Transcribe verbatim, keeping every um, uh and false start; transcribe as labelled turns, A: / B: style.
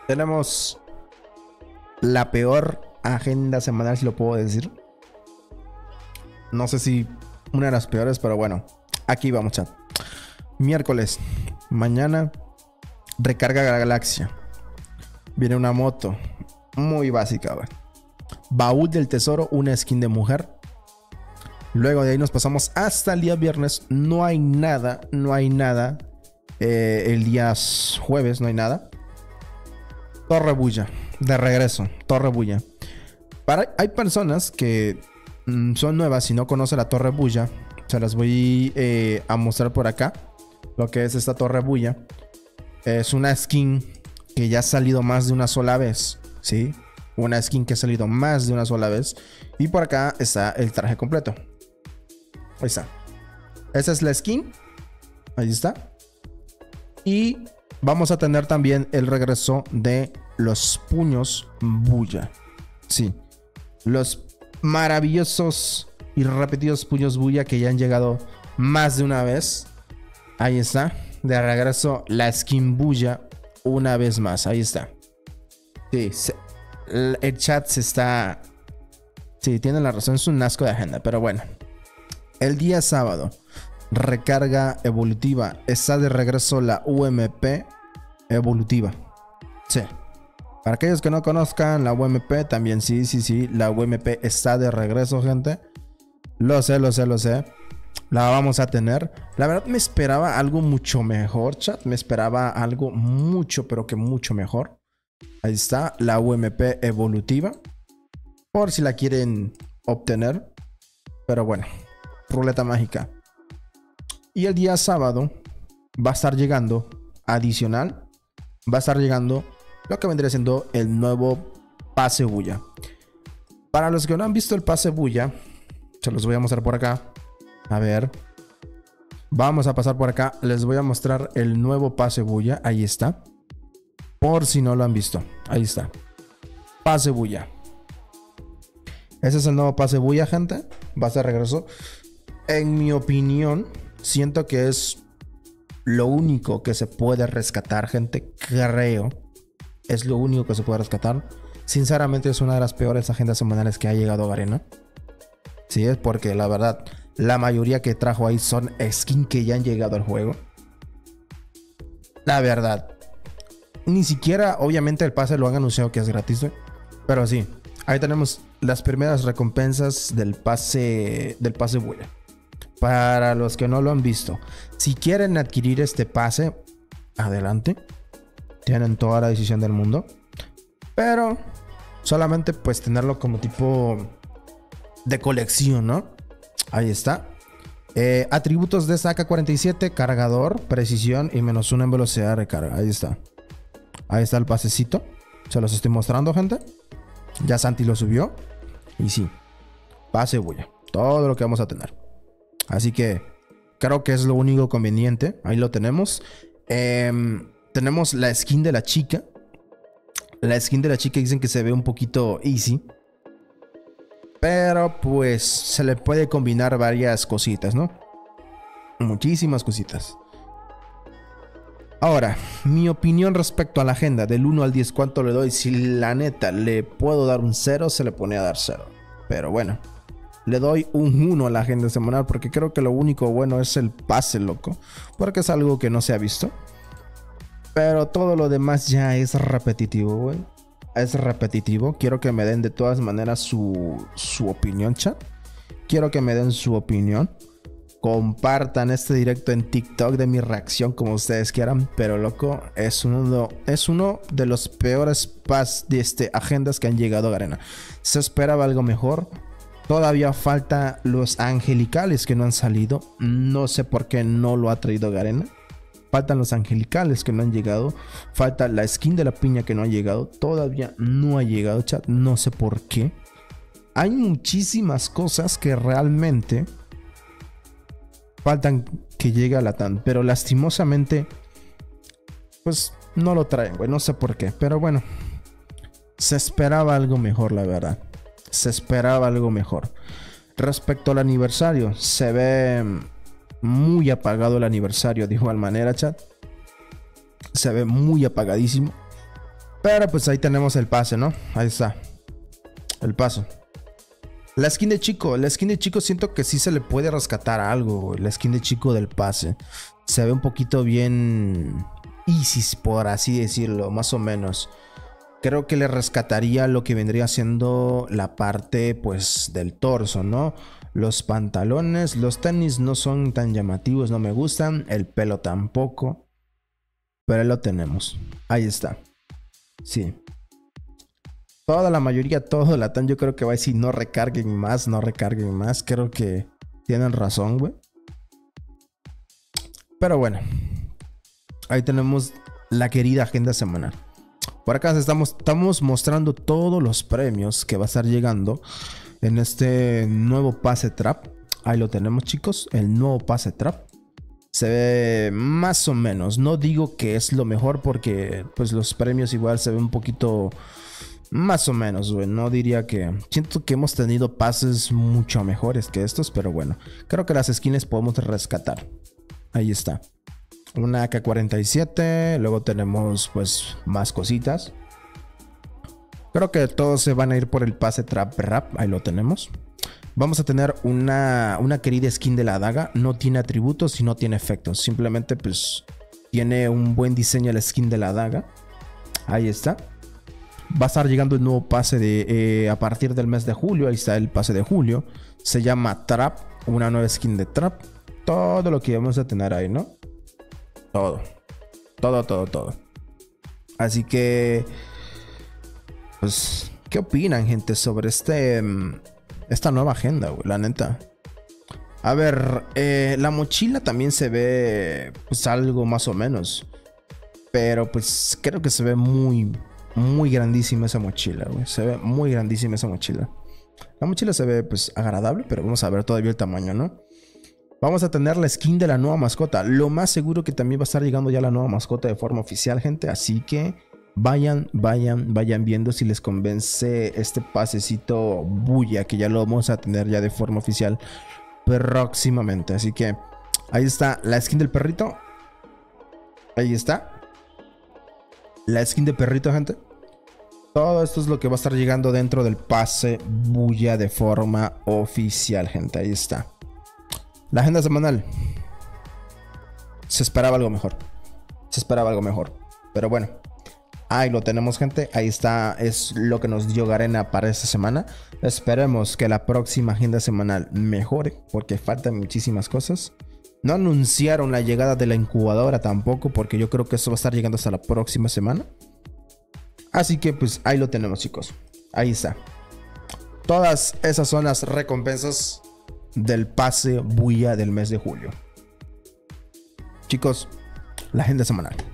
A: Tenemos la peor agenda semanal, si lo puedo decir. No sé si una de las peores, pero bueno. Aquí vamos, chat. Miércoles. Mañana. Recarga Galaxia. Viene una moto. Muy básica, güey. Baúl del tesoro. Una skin de mujer. Luego de ahí nos pasamos hasta el día viernes. No hay nada. No hay nada. Eh, el día jueves no hay nada. Torre Bulla. De regreso. Torre Bulla. Para, hay personas que mmm, son nuevas y no conocen la Torre Bulla. Se las voy eh, a mostrar por acá. Lo que es esta Torre Bulla. Es una skin que ya ha salido más de una sola vez. ¿Sí? Una skin que ha salido más de una sola vez. Y por acá está el traje completo. Ahí está. Esa es la skin. Ahí está. Y vamos a tener también el regreso de los puños Bulla. Sí. Los maravillosos y repetidos puños Bulla que ya han llegado más de una vez. Ahí está. De regreso la skin Bulla una vez más. Ahí está. Sí. Se, el, el chat se está... Sí, tienen la razón. Es un asco de agenda. Pero bueno. El día sábado. Recarga evolutiva. Está de regreso la U M P evolutiva. Sí. Para aquellos que no conozcan la U M P, también sí, sí, sí. La U M P está de regreso, gente. Lo sé, lo sé, lo sé. La vamos a tener. La verdad me esperaba algo mucho mejor, chat. Me esperaba algo mucho, pero que mucho mejor. Ahí está la U M P evolutiva. Por si la quieren obtener. Pero bueno. Ruleta mágica. Y el día sábado va a estar llegando adicional. Va a estar llegando lo que vendría siendo el nuevo pase Bulla. Para los que no han visto el pase Bulla, se los voy a mostrar por acá. A ver. Vamos a pasar por acá. Les voy a mostrar el nuevo pase Bulla. Ahí está. Por si no lo han visto. Ahí está. Pase Bulla. Ese es el nuevo pase Bulla, gente. Va a ser regreso. En mi opinión, siento que es lo único que se puede rescatar, gente. Creo. Es lo único que se puede rescatar. Sinceramente es una de las peores agendas semanales que ha llegado a Garena. Sí, es porque la verdad, la mayoría que trajo ahí son skins que ya han llegado al juego. La verdad. Ni siquiera, obviamente, el pase lo han anunciado que es gratis, ¿eh? Pero sí, ahí tenemos las primeras recompensas del pase del pase Bulla. Para los que no lo han visto, si quieren adquirir este pase, adelante. Tienen toda la decisión del mundo. Pero solamente pues tenerlo como tipo de colección, ¿no? Ahí está. Eh, atributos de esta A K cuarenta y siete, cargador, precisión y menos uno en velocidad de recarga. Ahí está. Ahí está el pasecito. Se los estoy mostrando, gente. Ya Santi lo subió. Y sí, pase Bulla. Todo lo que vamos a tener. Así que creo que es lo único conveniente. Ahí lo tenemos. Eh, tenemos la skin de la chica. La skin de la chica dicen que se ve un poquito easy. Pero pues se le puede combinar varias cositas, ¿no? Muchísimas cositas. Ahora, mi opinión respecto a la agenda del uno al diez, ¿cuánto le doy? Si la neta le puedo dar un cero, se le pone a dar cero. Pero bueno, le doy un uno a la agenda semanal porque creo que lo único bueno es el pase, loco. Porque es algo que no se ha visto. Pero todo lo demás ya es repetitivo, güey. Es repetitivo. Quiero que me den de todas maneras su, su opinión, chat. Quiero que me den su opinión. Compartan este directo en TikTok de mi reacción como ustedes quieran. Pero loco, es uno, es uno de los peores pas de este, agendas que han llegado a Garena. Se esperaba algo mejor. Todavía falta los angelicales que no han salido. No sé por qué no lo ha traído Garena. Faltan los angelicales que no han llegado. Falta la skin de la piña que no ha llegado. Todavía no ha llegado, chat. No sé por qué. Hay muchísimas cosas que realmente faltan que llegue a la T A N. Pero lastimosamente, pues no lo traen, güey. No sé por qué. Pero bueno, se esperaba algo mejor, la verdad. Se esperaba algo mejor. Respecto al aniversario, se ve muy apagado el aniversario de igual manera, chat. Se ve muy apagadísimo. Pero pues ahí tenemos el pase, ¿no? Ahí está. El paso. La skin de Chico. La skin de Chico siento que sí se le puede rescatar algo, güey. La skin de Chico del pase. Se ve un poquito bien easy, por así decirlo. Más o menos. Creo que le rescataría lo que vendría siendo la parte, pues, del torso, ¿no? Los pantalones. Los tenis no son tan llamativos. No me gustan. El pelo tampoco. Pero ahí lo tenemos. Ahí está. Sí. Toda la mayoría, todo Latán, yo creo que va a decir no recarguen más, no recarguen más. Creo que tienen razón, güey. Pero bueno. Ahí tenemos la querida agenda semanal. Por acá estamos, estamos mostrando todos los premios que va a estar llegando en este nuevo pase trap. Ahí lo tenemos, chicos. El nuevo pase trap. Se ve más o menos. No digo que es lo mejor porque pues los premios igual se ven un poquito más o menos, güey. No diría que... Siento que hemos tenido pases mucho mejores que estos, pero bueno. Creo que las skins podemos rescatar. Ahí está. Una A K cuarenta y siete. Luego tenemos pues más cositas. Creo que todos se van a ir por el pase trap rap. Ahí lo tenemos. Vamos a tener una, una querida skin de la daga. No tiene atributos y no tiene efectos. Simplemente pues tiene un buen diseño la skin de la daga. Ahí está. Va a estar llegando el nuevo pase de eh, a partir del mes de julio. Ahí está el pase de julio. Se llama Trap. Una nueva skin de Trap. Todo lo que vamos a tener ahí, ¿no? Todo. Todo, todo, todo. Así que... Pues... ¿Qué opinan, gente, sobre este... Esta nueva agenda, güey, la neta? A ver, eh, la mochila también se ve pues algo más o menos. Pero pues creo que se ve muy, muy grandísima esa mochila, güey. Se ve muy grandísima esa mochila. La mochila se ve pues agradable, pero vamos a ver todavía el tamaño, ¿no? Vamos a tener la skin de la nueva mascota. Lo más seguro que también va a estar llegando ya la nueva mascota de forma oficial, gente. Así que... Vayan, vayan, vayan viendo si les convence este pasecito bulla, que ya lo vamos a tener ya de forma oficial próximamente. Así que ahí está la skin del perrito. Ahí está la skin de perrito, gente. Todo esto es lo que va a estar llegando dentro del pase bulla de forma oficial, gente. Ahí está la agenda semanal. Se esperaba algo mejor. Se esperaba algo mejor. Pero bueno, ahí lo tenemos, gente. Ahí está, es lo que nos dio Garena para esta semana. Esperemos que la próxima agenda semanal mejore, porque faltan muchísimas cosas. No anunciaron la llegada de la incubadora tampoco, porque yo creo que eso va a estar llegando hasta la próxima semana. Así que pues ahí lo tenemos, chicos. Ahí está. Todas esas son las recompensas del pase bulla del mes de julio. Chicos, la agenda semanal.